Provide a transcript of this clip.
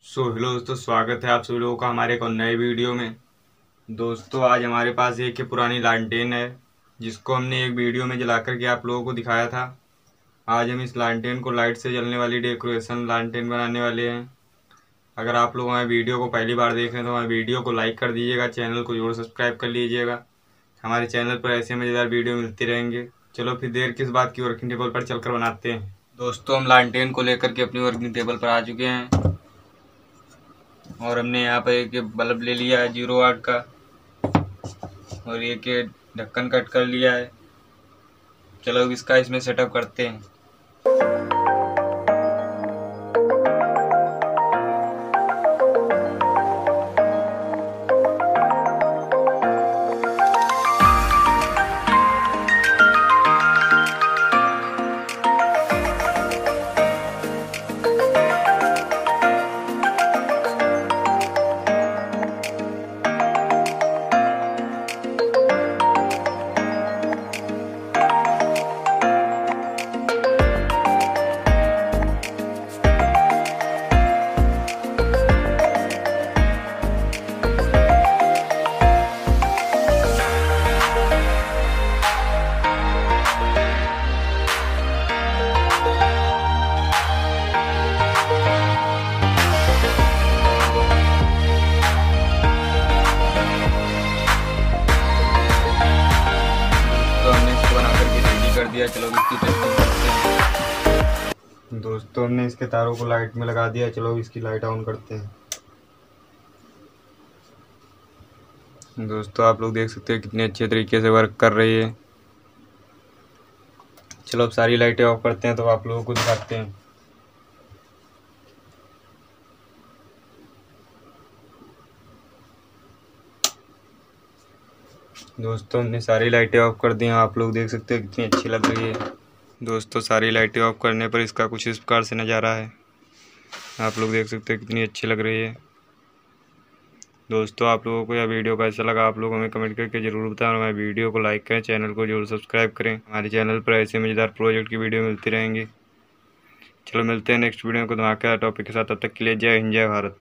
Hello दोस्तों, स्वागत है आप सभी लोगों का हमारे एक और नए वीडियो में। दोस्तों, आज हमारे पास एक पुरानी लालटेन है जिसको हमने एक वीडियो में जला करके आप लोगों को दिखाया था। आज हम इस लालटेन को लाइट से जलने वाली डेकोरेशन लालटेन बनाने वाले हैं। अगर आप लोग हमारे वीडियो को पहली बार देख रहे हैं तो हमारे वीडियो को लाइक कर दीजिएगा, चैनल को जरूर सब्सक्राइब कर लीजिएगा। हमारे चैनल पर ऐसे मज़ेदार वीडियो मिलते रहेंगे। चलो फिर देर किस बात की, वर्किंग टेबल पर चलकर बनाते हैं। दोस्तों, हम लालटेन को लेकर के अपनी वर्किंग टेबल पर आ चुके हैं और हमने यहाँ पर एक बल्ब ले लिया है 0 वाट का और एक ढक्कन कट कर लिया है। चलो अब इसका इसमें सेटअप करते हैं। तो हमने इसको बना करके रेडी कर दिया। चलो इसकी टेस्टिंग करते हैं। दोस्तों, हमने इसके तारों को लाइट में लगा दिया। चलो इसकी लाइट ऑन करते हैं। दोस्तों, आप लोग देख सकते हैं कितने अच्छे तरीके से वर्क कर रही है। चलो अब सारी लाइटें ऑफ करते हैं तो आप लोगों को दिखाते हैं। दोस्तों, हमने सारी लाइटें ऑफ कर दी हैं। आप लोग देख सकते हैं कितनी अच्छी लग रही है। दोस्तों, सारी लाइटें ऑफ करने पर इसका कुछ इस प्रकार से नज़ारा है। आप लोग देख सकते हैं कितनी अच्छी लग रही है। दोस्तों, आप लोगों को यह वीडियो कैसा लगा आप लोग हमें कमेंट करके ज़रूर बताएं। हमारे वीडियो को लाइक करें, चैनल को जरूर सब्सक्राइब करें। हमारे चैनल पर ऐसे मज़ेदार प्रोजेक्ट की वीडियो मिलती रहेंगी। चलो मिलते हैं नेक्स्ट वीडियो को धमाकेदार टॉपिक के साथ। तब तक के लिए जय हिंद, जय भारत।